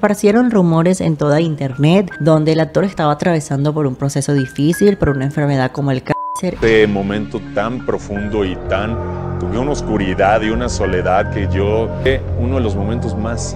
esparcieron rumores en toda internet donde el actor estaba atravesando por un proceso difícil, por una enfermedad como el cáncer. Este momento tan profundo y tuve una oscuridad y una soledad que uno de los momentos más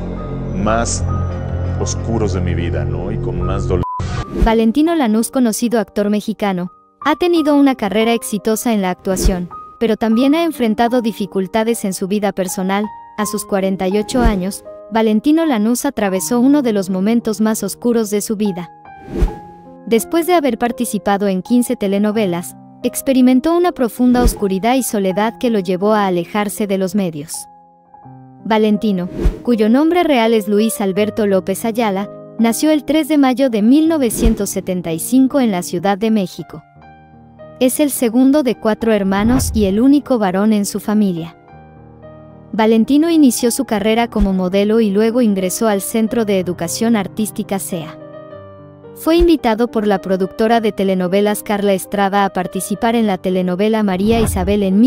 oscuros de mi vida, ¿no? Y con más dolor. Valentino Lanús, conocido actor mexicano, ha tenido una carrera exitosa en la actuación, pero también ha enfrentado dificultades en su vida personal. A sus 48 años, Valentino Lanús atravesó uno de los momentos más oscuros de su vida. Después de haber participado en 15 telenovelas, experimentó una profunda oscuridad y soledad que lo llevó a alejarse de los medios. Valentino, cuyo nombre real es Luis Alberto López Ayala, nació el 3 de mayo de 1975 en la Ciudad de México. Es el segundo de 4 hermanos y el único varón en su familia. Valentino inició su carrera como modelo y luego ingresó al Centro de Educación Artística CEA. Fue invitado por la productora de telenovelas Carla Estrada a participar en la telenovela María Isabel en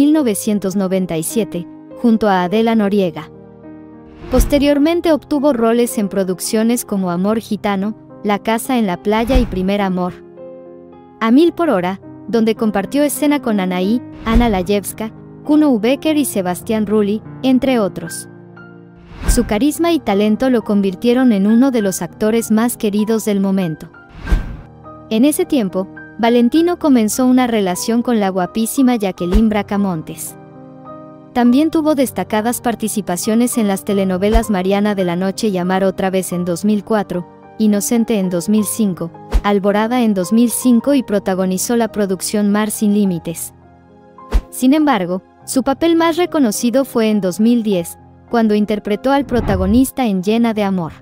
1997, junto a Adela Noriega. Posteriormente obtuvo roles en producciones como Amor Gitano, La Casa en la Playa y Primer Amor. A 1000 por hora, donde compartió escena con Anaí, Ana Layevska, Kuno Becker y Sebastián Rulli, entre otros. Su carisma y talento lo convirtieron en uno de los actores más queridos del momento. En ese tiempo, Valentino comenzó una relación con la guapísima Jacqueline Bracamontes. También tuvo destacadas participaciones en las telenovelas Mariana de la Noche y Amar otra vez en 2004, Inocente en 2005, Alborada en 2005 y protagonizó la producción Mar sin Límites. Sin embargo, su papel más reconocido fue en 2010, cuando interpretó al protagonista en Llena de Amor.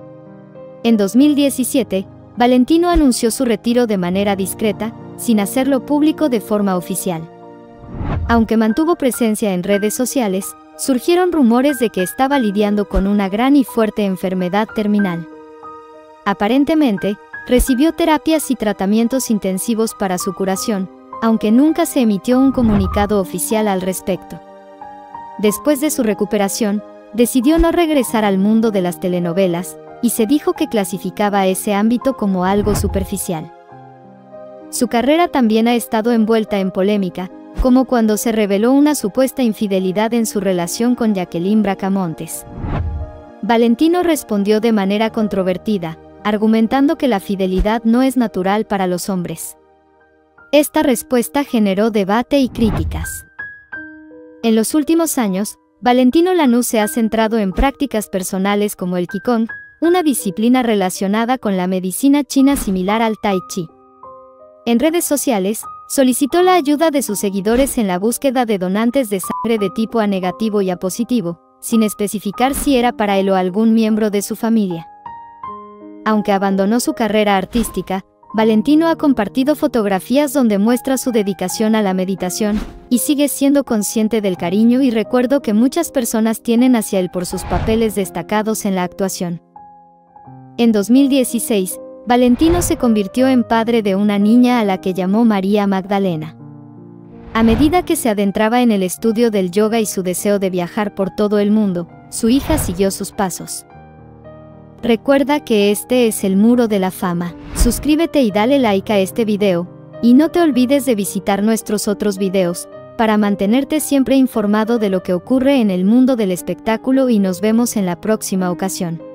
En 2017, Valentino anunció su retiro de manera discreta, sin hacerlo público de forma oficial. Aunque mantuvo presencia en redes sociales, surgieron rumores de que estaba lidiando con una gran y fuerte enfermedad terminal. Aparentemente, recibió terapias y tratamientos intensivos para su curación, aunque nunca se emitió un comunicado oficial al respecto. Después de su recuperación, decidió no regresar al mundo de las telenovelas, y se dijo que clasificaba ese ámbito como algo superficial. Su carrera también ha estado envuelta en polémica, como cuando se reveló una supuesta infidelidad en su relación con Jacqueline Bracamontes. Valentino respondió de manera controvertida, argumentando que la fidelidad no es natural para los hombres. Esta respuesta generó debate y críticas. En los últimos años, Valentino Lanús se ha centrado en prácticas personales como el Qigong, una disciplina relacionada con la medicina china similar al Tai Chi. En redes sociales, solicitó la ayuda de sus seguidores en la búsqueda de donantes de sangre de tipo A negativo y A positivo, sin especificar si era para él o algún miembro de su familia. Aunque abandonó su carrera artística, Valentino ha compartido fotografías donde muestra su dedicación a la meditación, y sigue siendo consciente del cariño y recuerdo que muchas personas tienen hacia él por sus papeles destacados en la actuación. En 2016, Valentino se convirtió en padre de una niña a la que llamó María Magdalena. A medida que se adentraba en el estudio del yoga y su deseo de viajar por todo el mundo, su hija siguió sus pasos. Recuerda que este es el Muro de la Fama. Suscríbete y dale like a este video, y no te olvides de visitar nuestros otros videos, para mantenerte siempre informado de lo que ocurre en el mundo del espectáculo y nos vemos en la próxima ocasión.